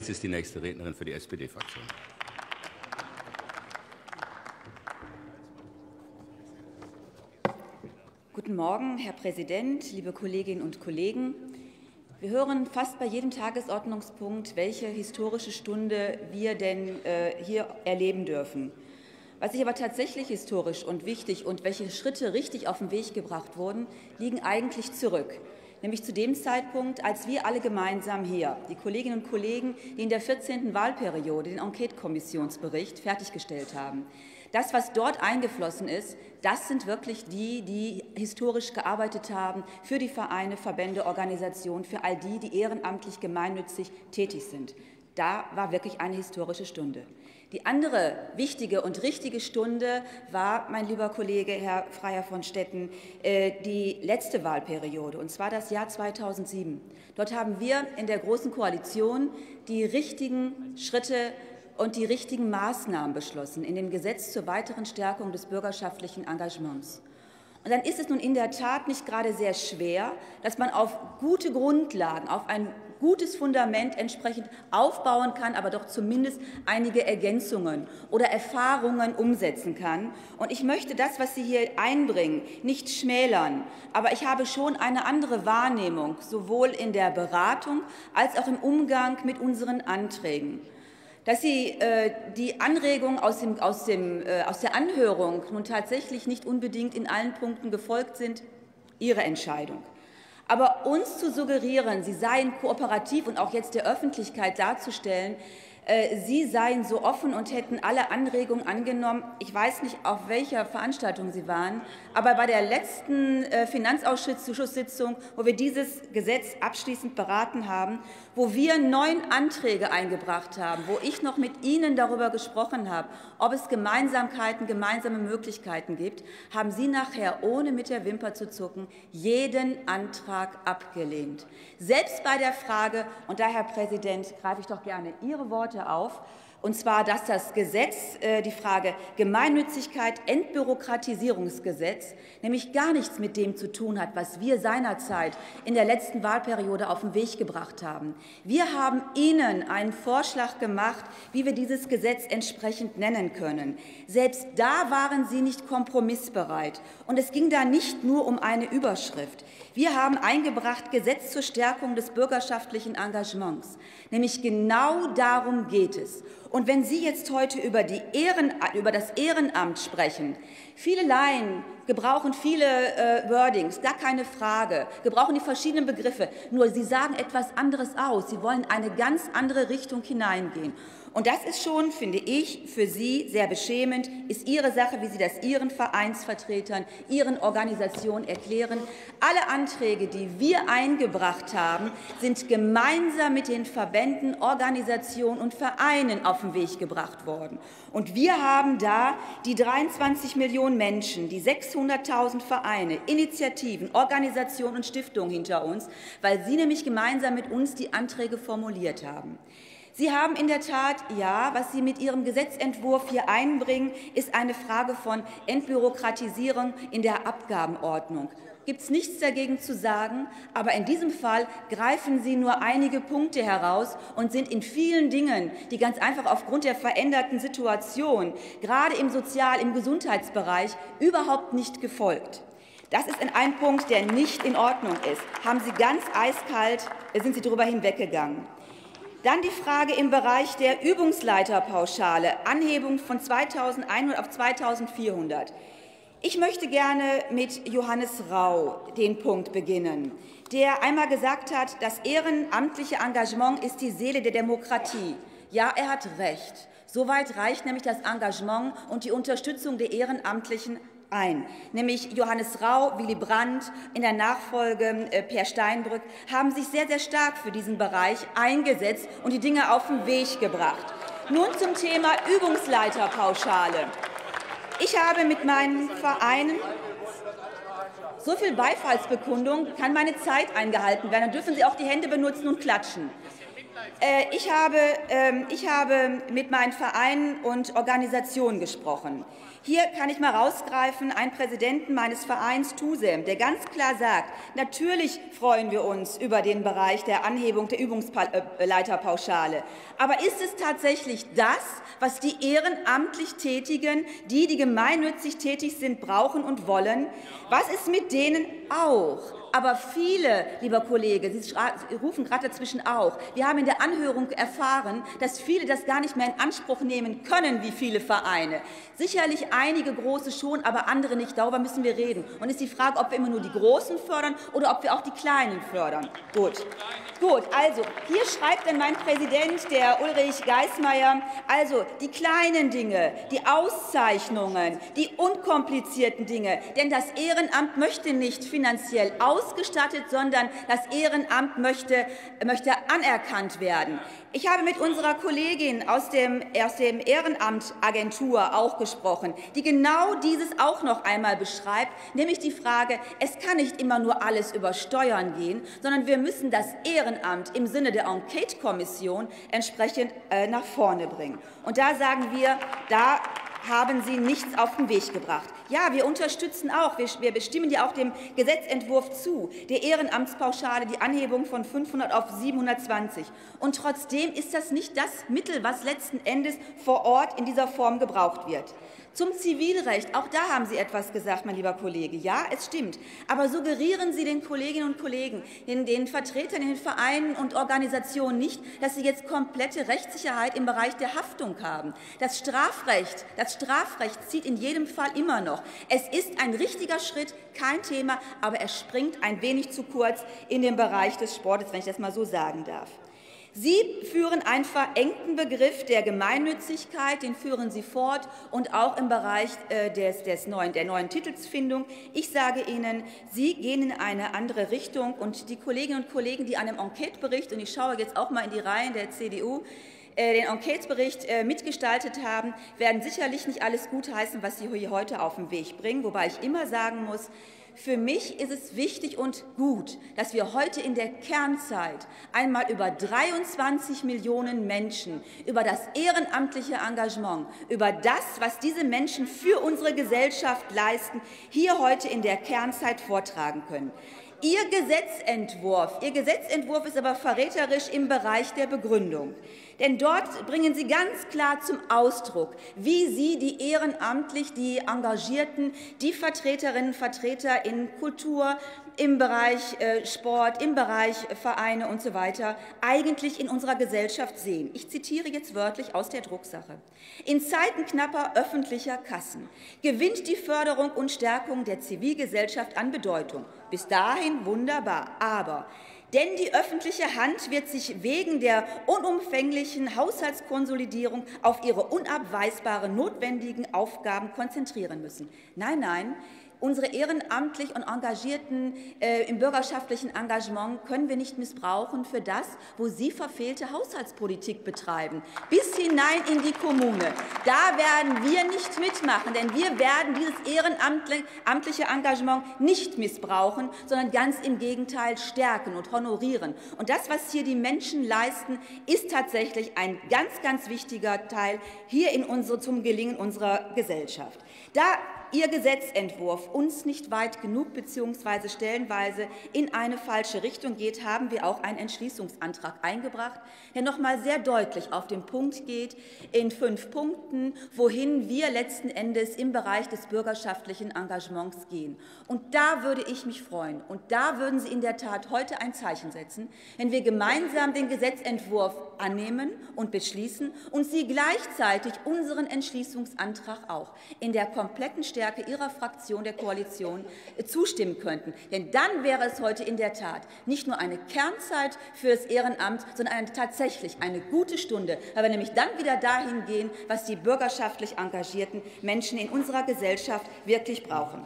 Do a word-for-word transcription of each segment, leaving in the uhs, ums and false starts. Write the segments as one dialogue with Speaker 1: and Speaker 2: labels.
Speaker 1: Das ist die nächste Rednerin für die S P D-Fraktion.
Speaker 2: Guten Morgen, Herr Präsident, liebe Kolleginnen und Kollegen. Wir hören fast bei jedem Tagesordnungspunkt, welche historische Stunde wir denn äh, hier erleben dürfen. Was sich aber tatsächlich historisch und wichtig und welche Schritte richtig auf den Weg gebracht wurden, liegen eigentlich zurück. Nämlich zu dem Zeitpunkt, als wir alle gemeinsam hier, die Kolleginnen und Kollegen, die in der vierzehnten Wahlperiode den Enquete-Kommissionsbericht fertiggestellt haben. Das, was dort eingeflossen ist, das sind wirklich die, die historisch gearbeitet haben für die Vereine, Verbände, Organisationen, für all die, die ehrenamtlich gemeinnützig tätig sind. Da war wirklich eine historische Stunde. Die andere wichtige und richtige Stunde war, mein lieber Kollege Herr Freiherr von Stetten, die letzte Wahlperiode, und zwar das Jahr zweitausendsieben. Dort haben wir in der Großen Koalition die richtigen Schritte und die richtigen Maßnahmen beschlossen in dem Gesetz zur weiteren Stärkung des bürgerschaftlichen Engagements. Und dann ist es nun in der Tat nicht gerade sehr schwer, dass man auf gute Grundlagen, auf ein gutes Fundament entsprechend aufbauen kann, aber doch zumindest einige Ergänzungen oder Erfahrungen umsetzen kann. Und ich möchte das, was Sie hier einbringen, nicht schmälern. Aber ich habe schon eine andere Wahrnehmung, sowohl in der Beratung als auch im Umgang mit unseren Anträgen. Dass Sie äh, die Anregung aus, dem, aus, dem, äh, aus der Anhörung nun tatsächlich nicht unbedingt in allen Punkten gefolgt sind, Ihre Entscheidung. Aber uns zu suggerieren, Sie seien kooperativ und auch jetzt der Öffentlichkeit darzustellen, äh, Sie seien so offen und hätten alle Anregungen angenommen. Ich weiß nicht, auf welcher Veranstaltung Sie waren, aber bei der letzten äh, Finanzausschusssitzung, wo wir dieses Gesetz abschließend beraten haben, wo wir neun Anträge eingebracht haben, wo ich noch mit Ihnen darüber gesprochen habe, ob es Gemeinsamkeiten, gemeinsame Möglichkeiten gibt, haben Sie nachher, ohne mit der Wimper zu zucken, jeden Antrag abgelehnt. Selbst bei der Frage, und da, Herr Präsident, greife ich doch gerne Ihre Worte auf, und zwar, dass das Gesetz, äh, die Frage Gemeinnützigkeit, Entbürokratisierungsgesetz, nämlich gar nichts mit dem zu tun hat, was wir seinerzeit in der letzten Wahlperiode auf den Weg gebracht haben. Wir haben Ihnen einen Vorschlag gemacht, wie wir dieses Gesetz entsprechend nennen können. Selbst da waren Sie nicht kompromissbereit. Und es ging da nicht nur um eine Überschrift. Wir haben eingebracht Gesetz zur Stärkung des bürgerschaftlichen Engagements. Nämlich genau darum geht es. Und wenn Sie jetzt heute über, die Ehren, über das Ehrenamt sprechen, viele Laien gebrauchen viele äh, Wordings, gar keine Frage, gebrauchen die verschiedenen Begriffe, nur sie sagen etwas anderes aus. Sie wollen eine ganz andere Richtung hineingehen. Und das ist schon, finde ich, für Sie sehr beschämend, ist Ihre Sache, wie Sie das Ihren Vereinsvertretern, Ihren Organisationen erklären. Alle Anträge, die wir eingebracht haben, sind gemeinsam mit den Verbänden, Organisationen und Vereinen auf den Weg gebracht worden. Und wir haben da die dreiundzwanzig Millionen Menschen, die sechshunderttausend Vereine, Initiativen, Organisationen und Stiftungen hinter uns, weil Sie nämlich gemeinsam mit uns die Anträge formuliert haben. Sie haben in der Tat, ja, was Sie mit Ihrem Gesetzentwurf hier einbringen, ist eine Frage von Entbürokratisierung in der Abgabenordnung. Gibt es nichts dagegen zu sagen, aber in diesem Fall greifen Sie nur einige Punkte heraus und sind in vielen Dingen, die ganz einfach aufgrund der veränderten Situation, gerade im Sozial-, im Gesundheitsbereich, überhaupt nicht gefolgt. Das ist ein Punkt, der nicht in Ordnung ist. Haben Sie ganz eiskalt, sind Sie darüber hinweggegangen. Dann die Frage im Bereich der Übungsleiterpauschale, Anhebung von zweitausendeinhundert auf zweitausendvierhundert. Ich möchte gerne mit Johannes Rau den Punkt beginnen, der einmal gesagt hat, das ehrenamtliche Engagement ist die Seele der Demokratie. Ja, er hat recht. Soweit reicht nämlich das Engagement und die Unterstützung der Ehrenamtlichen ein. Nämlich Johannes Rau, Willy Brandt, in der Nachfolge äh, Per Steinbrück, haben sich sehr, sehr stark für diesen Bereich eingesetzt und die Dinge auf den Weg gebracht. Nun zum Thema Übungsleiterpauschale. Ich habe mit meinen Vereinen so viel Beifallsbekundung, kann meine Zeit eingehalten werden. Dann dürfen Sie auch die Hände benutzen und klatschen. Äh, ich, habe, äh, ich habe mit meinen Vereinen und Organisationen gesprochen. Hier kann ich mal rausgreifen, einen Präsidenten meines Vereins TUSEM, der ganz klar sagt, natürlich freuen wir uns über den Bereich der Anhebung der Übungsleiterpauschale. Aber ist es tatsächlich das, was die ehrenamtlich Tätigen, die, die gemeinnützig tätig sind, brauchen und wollen? Was ist mit denen auch? Aber viele, lieber Kollege, Sie rufen gerade dazwischen auch, wir haben in der Anhörung erfahren, dass viele das gar nicht mehr in Anspruch nehmen können, wie viele Vereine. Sicherlich einige große schon, aber andere nicht. Darüber müssen wir reden. Und ist die Frage, ob wir immer nur die Großen fördern oder ob wir auch die Kleinen fördern. Gut. Gut, also hier schreibt dann mein Präsident, der Ulrich Geismeier, also die kleinen Dinge, die Auszeichnungen, die unkomplizierten Dinge, denn das Ehrenamt möchte nicht finanziell ausgestattet, sondern das Ehrenamt möchte, möchte anerkannt werden. Ich habe mit unserer Kollegin aus dem, aus dem Ehrenamtagentur auch gesprochen, die genau dieses auch noch einmal beschreibt, nämlich die Frage, es kann nicht immer nur alles über Steuern gehen, sondern wir müssen das Ehrenamt im Sinne der Enquete-Kommission entsprechend äh, nach vorne bringen. Und da sagen wir, da haben Sie nichts auf den Weg gebracht. Ja, wir unterstützen auch, wir, wir bestimmen ja auch dem Gesetzentwurf zu, der Ehrenamtspauschale, die Anhebung von fünfhundert auf siebenhundertzwanzig. Und trotzdem ist das nicht das Mittel, was letzten Endes vor Ort in dieser Form gebraucht wird. Zum Zivilrecht, auch da haben Sie etwas gesagt, mein lieber Kollege. Ja, es stimmt. Aber suggerieren Sie den Kolleginnen und Kollegen, den, den Vertretern in den Vereinen und Organisationen nicht, dass sie jetzt komplette Rechtssicherheit im Bereich der Haftung haben. Das Strafrecht, das Strafrecht zieht in jedem Fall immer noch. Es ist ein richtiger Schritt, kein Thema, aber er springt ein wenig zu kurz in den Bereich des Sportes, wenn ich das mal so sagen darf. Sie führen einen verengten Begriff der Gemeinnützigkeit, den führen Sie fort, und auch im Bereich äh, des, des neuen, der neuen Titelsfindung. Ich sage Ihnen, Sie gehen in eine andere Richtung, und die Kolleginnen und Kollegen, die an einem Enquetebericht, und ich schaue jetzt auch mal in die Reihen der C D U, äh, den Enquetebericht äh, mitgestaltet haben, werden sicherlich nicht alles gutheißen, was Sie hier heute auf den Weg bringen, wobei ich immer sagen muss, für mich ist es wichtig und gut, dass wir heute in der Kernzeit einmal über dreiundzwanzig Millionen Menschen, über das ehrenamtliche Engagement, über das, was diese Menschen für unsere Gesellschaft leisten, hier heute in der Kernzeit vortragen können. Ihr Gesetzentwurf, Ihr Gesetzentwurf ist aber verräterisch im Bereich der Begründung. Denn dort bringen Sie ganz klar zum Ausdruck, wie Sie die ehrenamtlich, die Engagierten, die Vertreterinnen und Vertreter in Kultur, im Bereich Sport, im Bereich Vereine und so weiter eigentlich in unserer Gesellschaft sehen. Ich zitiere jetzt wörtlich aus der Drucksache. In Zeiten knapper öffentlicher Kassen gewinnt die Förderung und Stärkung der Zivilgesellschaft an Bedeutung. Bis dahin wunderbar, aber denn die öffentliche Hand wird sich wegen der unumfänglichen Haushaltskonsolidierung auf ihre unabweisbare notwendigen Aufgaben konzentrieren müssen. Nein, nein. Unsere ehrenamtlich und Engagierten äh, im bürgerschaftlichen Engagement können wir nicht missbrauchen für das, wo Sie verfehlte Haushaltspolitik betreiben, bis hinein in die Kommune. Da werden wir nicht mitmachen, denn wir werden dieses ehrenamtliche Engagement nicht missbrauchen, sondern ganz im Gegenteil stärken und honorieren. Und das, was hier die Menschen leisten, ist tatsächlich ein ganz, ganz wichtiger Teil hier in unsere, zum Gelingen unserer Gesellschaft. Da Ihr Gesetzentwurf uns nicht weit genug bzw. stellenweise in eine falsche Richtung geht, haben wir auch einen Entschließungsantrag eingebracht, der noch mal sehr deutlich auf den Punkt geht, in fünf Punkten, wohin wir letzten Endes im Bereich des bürgerschaftlichen Engagements gehen. Und da würde ich mich freuen, und da würden Sie in der Tat heute ein Zeichen setzen, wenn wir gemeinsam den Gesetzentwurf annehmen und beschließen und Sie gleichzeitig unseren Entschließungsantrag auch in der kompletten Stärke Ihrer Fraktion der Koalition zustimmen könnten. Denn dann wäre es heute in der Tat nicht nur eine Kernzeit für das Ehrenamt, sondern eine, tatsächlich eine gute Stunde, weil wir nämlich dann wieder dahin gehen, was die bürgerschaftlich engagierten Menschen in unserer Gesellschaft wirklich brauchen.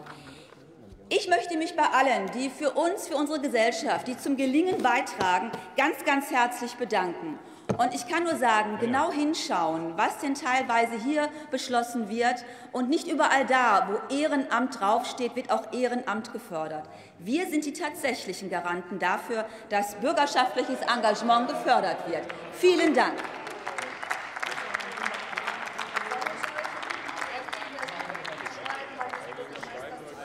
Speaker 2: Ich möchte mich bei allen, die für uns, für unsere Gesellschaft, die zum Gelingen beitragen, ganz, ganz herzlich bedanken. Und ich kann nur sagen, genau hinschauen, was denn teilweise hier beschlossen wird. Und nicht überall da, wo Ehrenamt draufsteht, wird auch Ehrenamt gefördert. Wir sind die tatsächlichen Garanten dafür, dass bürgerschaftliches Engagement gefördert wird. Vielen Dank.